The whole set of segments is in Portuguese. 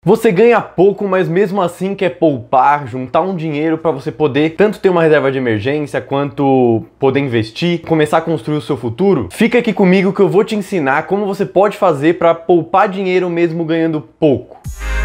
Você ganha pouco, mas mesmo assim quer poupar, juntar um dinheiro para você poder tanto ter uma reserva de emergência quanto poder investir, começar a construir o seu futuro? Fica aqui comigo que eu vou te ensinar como você pode fazer para poupar dinheiro mesmo ganhando pouco.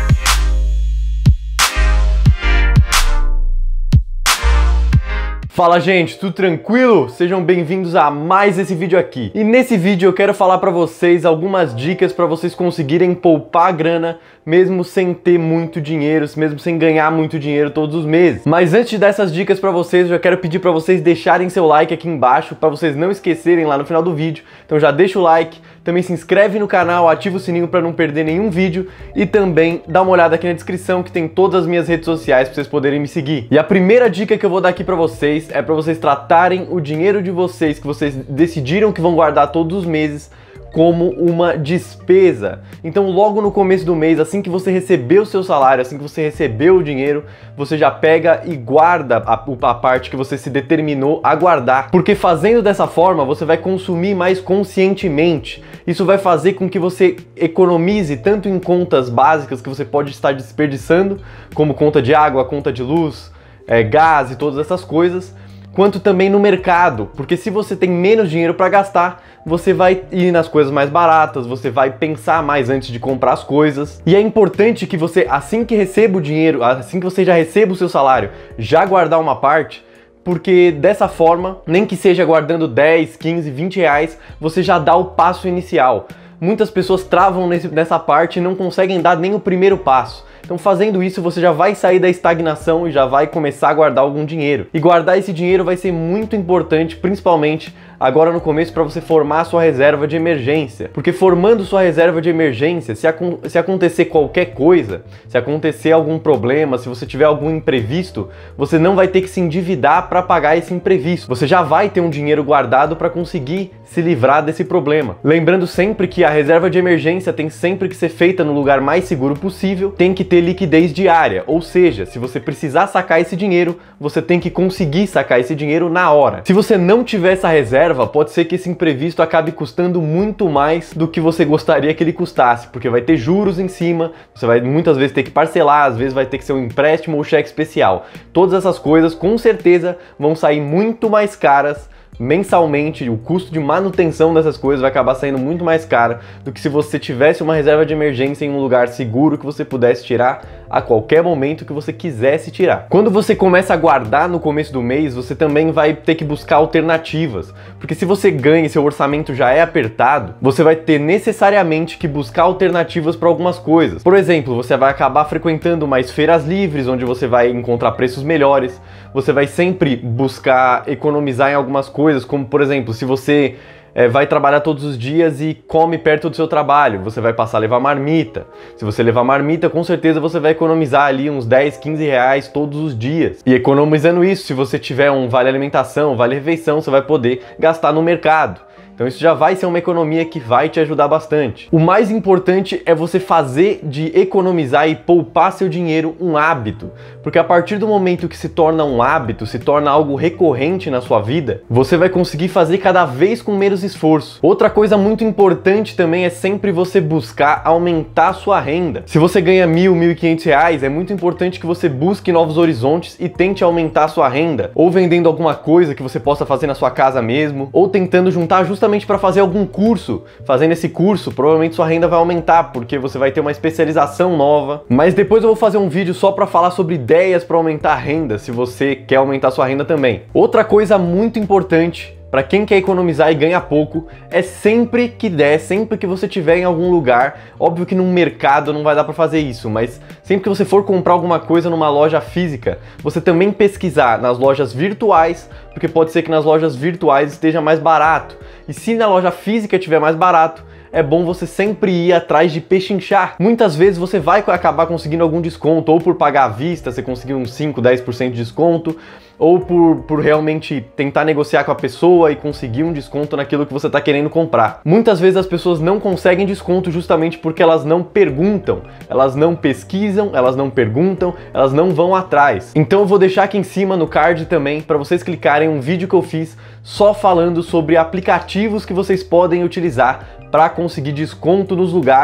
Fala, gente, tudo tranquilo? Sejam bem-vindos a mais esse vídeo aqui. E nesse vídeo eu quero falar para vocês algumas dicas para vocês conseguirem poupar grana mesmo sem ter muito dinheiro, mesmo sem ganhar muito dinheiro todos os meses. Mas antes de dar essas dicas para vocês, eu já quero pedir para vocês deixarem seu like aqui embaixo, para vocês não esquecerem lá no final do vídeo. Então já deixa o like, também se inscreve no canal, ativa o sininho para não perder nenhum vídeo e também dá uma olhada aqui na descrição que tem todas as minhas redes sociais para vocês poderem me seguir. E a primeira dica que eu vou dar aqui para vocês é para vocês tratarem o dinheiro de vocês que vocês decidiram que vão guardar todos os meses como uma despesa. Então logo no começo do mês, assim que você receber o seu salário, assim que você receber o dinheiro, você já pega e guarda a parte que você se determinou a guardar. Porque fazendo dessa forma, você vai consumir mais conscientemente. Isso vai fazer com que você economize tanto em contas básicas que você pode estar desperdiçando, como conta de água, conta de luz, gás e todas essas coisas, quanto também no mercado, porque se você tem menos dinheiro para gastar, você vai ir nas coisas mais baratas, você vai pensar mais antes de comprar as coisas. E é importante que você, assim que receba o dinheiro, assim que você já receba o seu salário, já guardar uma parte, porque dessa forma, nem que seja guardando 10, 15, 20 reais, você já dá o passo inicial. Muitas pessoas travam nessa parte e não conseguem dar nem o primeiro passo. Então fazendo isso você já vai sair da estagnação e já vai começar a guardar algum dinheiro. E guardar esse dinheiro vai ser muito importante, principalmente agora no começo, para você formar a sua reserva de emergência. Porque formando sua reserva de emergência, se acontecer qualquer coisa, se acontecer algum problema, se você tiver algum imprevisto, você não vai ter que se endividar para pagar esse imprevisto. Você já vai ter um dinheiro guardado para conseguir se livrar desse problema. Lembrando sempre que a reserva de emergência tem sempre que ser feita no lugar mais seguro possível, tem que ter liquidez diária, ou seja, se você precisar sacar esse dinheiro, você tem que conseguir sacar esse dinheiro na hora. Se você não tiver essa reserva, pode ser que esse imprevisto acabe custando muito mais do que você gostaria que ele custasse, porque vai ter juros em cima, você vai muitas vezes ter que parcelar, às vezes vai ter que ser um empréstimo ou cheque especial. Todas essas coisas com certeza vão sair muito mais caras mensalmente. O custo de manutenção dessas coisas vai acabar saindo muito mais caro do que se você tivesse uma reserva de emergência em um lugar seguro que você pudesse tirar a qualquer momento que você quisesse tirar. Quando você começa a guardar no começo do mês, você também vai ter que buscar alternativas, porque se você ganha e seu orçamento já é apertado, você vai ter necessariamente que buscar alternativas para algumas coisas. Por exemplo, você vai acabar frequentando mais feiras livres, onde você vai encontrar preços melhores, você vai sempre buscar economizar em algumas coisas, como por exemplo, se você vai trabalhar todos os dias e come perto do seu trabalho, você vai passar a levar marmita. Se você levar marmita, com certeza você vai economizar ali uns 10, 15 reais todos os dias. E economizando isso, se você tiver um vale alimentação, vale refeição, você vai poder gastar no mercado. Então isso já vai ser uma economia que vai te ajudar bastante. O mais importante é você fazer de economizar e poupar seu dinheiro um hábito. Porque a partir do momento que se torna um hábito, se torna algo recorrente na sua vida, você vai conseguir fazer cada vez com menos esforço. Outra coisa muito importante também é sempre você buscar aumentar a sua renda. Se você ganha R$1.000, R$1.500, é muito importante que você busque novos horizontes e tente aumentar a sua renda. Ou vendendo alguma coisa que você possa fazer na sua casa mesmo, ou tentando juntar justamente para fazer algum curso. Fazendo esse curso, provavelmente sua renda vai aumentar, porque você vai ter uma especialização nova. Mas depois eu vou fazer um vídeo só para falar sobre ideias para aumentar a renda, se você quer aumentar sua renda também. Outra coisa muito importante para quem quer economizar e ganhar pouco, é sempre que der, sempre que você estiver em algum lugar, óbvio que num mercado não vai dar para fazer isso, mas sempre que você for comprar alguma coisa numa loja física, você também pesquisar nas lojas virtuais, porque pode ser que nas lojas virtuais esteja mais barato. E se na loja física estiver mais barato, é bom você sempre ir atrás de pechinchar. Muitas vezes você vai acabar conseguindo algum desconto, ou por pagar à vista, você conseguir uns 5, 10% de desconto, ou por realmente tentar negociar com a pessoa e conseguir um desconto naquilo que você está querendo comprar. Muitas vezes as pessoas não conseguem desconto justamente porque elas não perguntam, elas não pesquisam, elas não perguntam, elas não vão atrás. Então eu vou deixar aqui em cima no card também para vocês clicarem um vídeo que eu fiz só falando sobre aplicativos que vocês podem utilizar para conseguir desconto nos lugares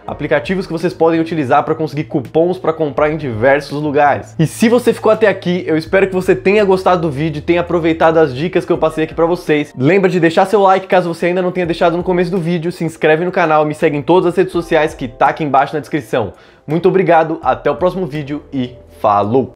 aplicativos que vocês podem utilizar para conseguir cupons para comprar em diversos lugares. E se você ficou até aqui, eu espero que você tenha gostado do vídeo, tenha aproveitado as dicas que eu passei aqui para vocês. Lembra de deixar seu like caso você ainda não tenha deixado no começo do vídeo, se inscreve no canal, me segue em todas as redes sociais que tá aqui embaixo na descrição. Muito obrigado, até o próximo vídeo e falou!